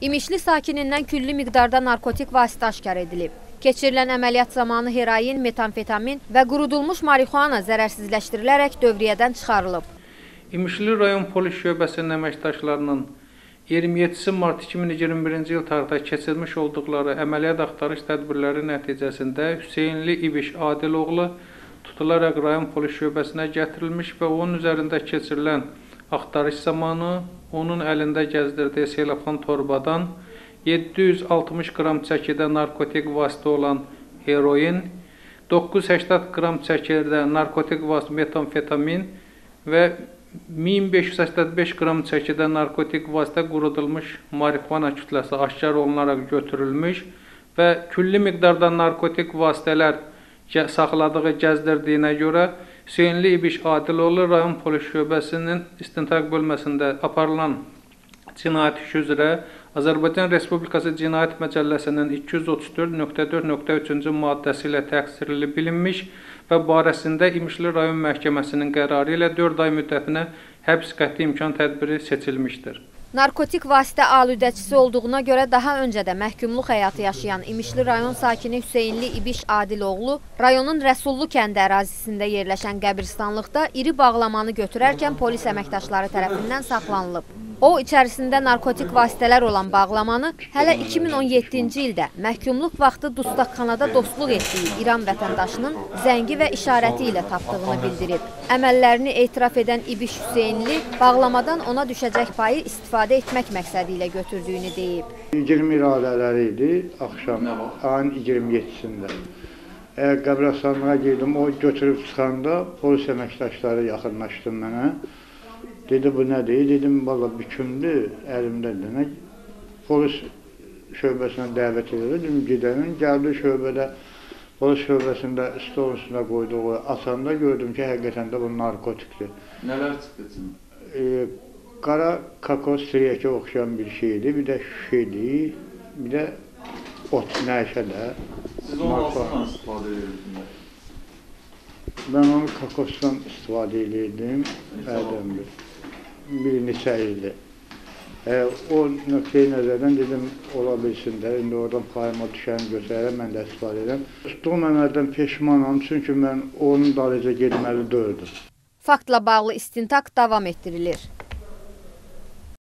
İmişli sakinindən külli miqdarda narkotik vasitə aşkar edilib. Keçirilən əməliyyat zamanı heroin, metamfetamin və qurudulmuş marixuana zərərsizləşdirilərək dövriyyədən çıxarılıb. İmişli rayon polis şöbəsinin əməkdaşlarının 27 mart 2021-ci il tarixdə keçirmiş olduqları əməliyyat axtarış tədbirləri nəticəsində Hüseynli İbiş Adiloğlu tutularaq rayon polis şöbəsinə gətirilmiş və onun üzərində keçirilən axtarış zamanı onun əlində gəzdirdiyi selofan torbadan 760 qram çəkidə narkotik vasitə olan heroin, 980 qram çəkidə narkotik vasitə metamfetamin və 1585 qram çəkidə narkotik vasitə qurudulmuş marixuana kütləsi aşkar olunaraq götürülmüş və külli miqdarda narkotik vasitələr saxladığı gəzdirdiyinə görə Hüseynli İbiş Adiloğlu rayon polis şöbəsinin istintaq bölməsində aparılan cinayət işi üzrə Azərbaycan Respublikası Cinayət Məcəlləsinin 234.4.3-cü maddəsi ilə təqsirli bilinmiş və barəsində İmişli rayon məhkəməsinin qərarı ilə 4 ay müddətinə həbs qəti imkan tədbiri seçilmişdir. Narkotik vasitə alüdəçisi olduğuna görə daha öncə də məhkumluq həyatı yaşayan İmişli rayon sakini Hüseynli İbiş Adiloğlu rayonun Rəsullu kəndi ərazisində yerləşən qəbirstanlıqda iri bağlamanı götürərkən polis əməkdaşları tərəfindən saxlanılıb. O, içərisində narkotik vasitələr olan bağlamanı hələ 2017-ci ildə məhkumluq vaxtı dustaqxanada dostluq etdiyi İran vətəndaşının zəngi və işarəti ilə tapdığını bildirib. Əməllərini etiraf edən İbiş Hüseynli bağlamadan ona düşəcək payı istifadə etmək məqsədi ilə götürdüyünü deyib. 20 iradələri idi axşam ayın 27-sində. Qəbirstanlığa girdim, o götürüb çıxanda polis əməkdaşları yaxınlaşdı mənə. Dedi, bu nədir? Dedim, valla bir kimdir, əlimdədir. Polis şöbəsinə dəvət edir. Dedim, gedənin, gəldi şöbədə, polis şöbəsində stolun üstünə qoyduğu açanda gördüm ki, həqiqətən də bu narkotikdir. Nələr çıxdı üçün? Qara kakos triyəkə oxşayan bir şeydir, bir də şüşeydir, bir də ot, nəşə də. Siz onu altından istifadə edirsiniz? Mən onu kakosdan istifadə edirdim, bir neçə ildir. O nöqteyi nəzərdən dedim, ola bilsin də, indi oradan payıma düşəni götürərəm, mən də istifadə edirəm. Tutduğum əməldən peşmanam, çünki mən onun dalıca getməli dördüm. Faktla bağlı istintaq davam etdirilir.